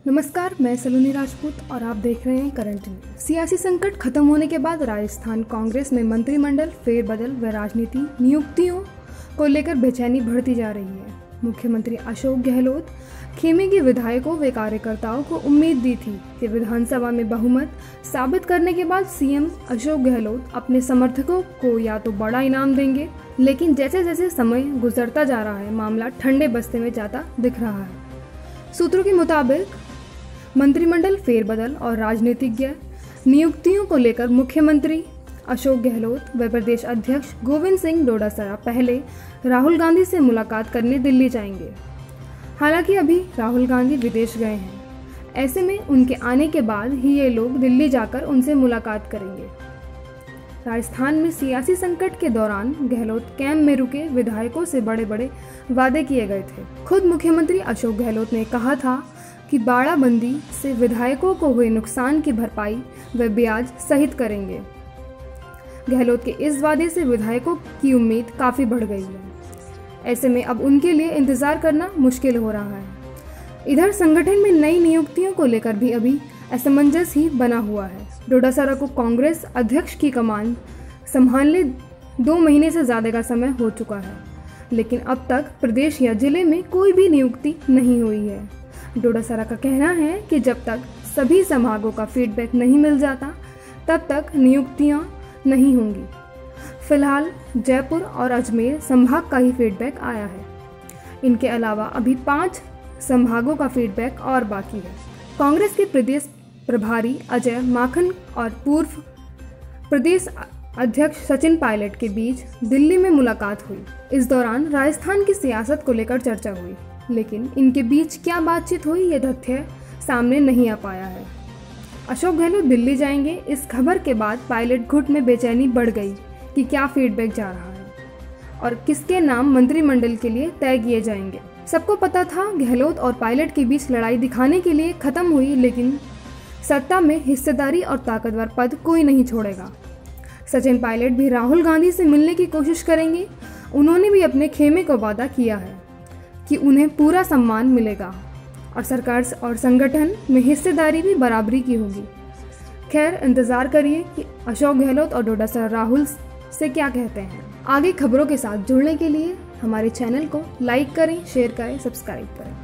नमस्कार, मैं सलोनी राजपूत और आप देख रहे हैं करंट न्यूज। सियासी संकट खत्म होने के बाद राजस्थान कांग्रेस में मंत्रिमंडल फेरबदल व राजनीति नियुक्तियों को लेकर बेचैनी बढ़ती जा रही है। मुख्यमंत्री अशोक गहलोत खेमे के विधायकों व कार्यकर्ताओं को उम्मीद दी थी कि विधानसभा में बहुमत साबित करने के बाद सीएम अशोक गहलोत अपने समर्थकों को या तो बड़ा इनाम देंगे, लेकिन जैसे जैसे समय गुजरता जा रहा है मामला ठंडे बस्ते में जाता दिख रहा है। सूत्रों के मुताबिक मंत्रिमंडल फेरबदल और राजनीतिज्ञ नियुक्तियों को लेकर मुख्यमंत्री अशोक गहलोत व प्रदेश अध्यक्ष गोविंद सिंह डोटासरा पहले राहुल गांधी से मुलाकात करने दिल्ली जाएंगे। हालांकि अभी राहुल गांधी विदेश गए हैं, ऐसे में उनके आने के बाद ही ये लोग दिल्ली जाकर उनसे मुलाकात करेंगे। राजस्थान में सियासी संकट के दौरान गहलोत कैंप में रुके विधायकों से बड़े बड़े वादे किए गए थे। खुद मुख्यमंत्री अशोक गहलोत ने कहा था कि बाड़ाबंदी से विधायकों को हुए नुकसान की भरपाई व ब्याज सहित करेंगे। गहलोत के इस वादे से विधायकों की उम्मीद काफ़ी बढ़ गई है। ऐसे में अब उनके लिए इंतजार करना मुश्किल हो रहा है। इधर संगठन में नई नियुक्तियों को लेकर भी अभी असमंजस ही बना हुआ है। डोटासरा को कांग्रेस अध्यक्ष की कमान संभालने 2 महीने से ज़्यादा का समय हो चुका है, लेकिन अब तक प्रदेश या जिले में कोई भी नियुक्ति नहीं हुई है। डोटासरा का कहना है कि जब तक सभी संभागों का फीडबैक नहीं मिल जाता तब तक नियुक्तियां नहीं होंगी। फिलहाल जयपुर और अजमेर संभाग का ही फीडबैक आया है। इनके अलावा अभी 5 संभागों का फीडबैक और बाकी है। कांग्रेस के प्रदेश प्रभारी अजय माकन और पूर्व प्रदेश अध्यक्ष सचिन पायलट के बीच दिल्ली में मुलाकात हुई। इस दौरान राजस्थान की सियासत को लेकर चर्चा हुई, लेकिन इनके बीच क्या बातचीत हुई ये तथ्य सामने नहीं आ पाया है। अशोक गहलोत दिल्ली जाएंगे, इस खबर के बाद पायलट गुट में बेचैनी बढ़ गई कि क्या फीडबैक जा रहा है और किसके नाम मंत्रिमंडल के लिए तय किए जाएंगे। सबको पता था गहलोत और पायलट के बीच लड़ाई दिखाने के लिए खत्म हुई, लेकिन सत्ता में हिस्सेदारी और ताकतवर पद कोई नहीं छोड़ेगा। सचिन पायलट भी राहुल गांधी से मिलने की कोशिश करेंगे। उन्होंने भी अपने खेमे को वादा किया है कि उन्हें पूरा सम्मान मिलेगा और सरकार और संगठन में हिस्सेदारी भी बराबरी की होगी। खैर, इंतजार करिए कि अशोक गहलोत और डोटासरा राहुल से क्या कहते हैं। आगे खबरों के साथ जुड़ने के लिए हमारे चैनल को लाइक करें, शेयर करें, सब्सक्राइब करें।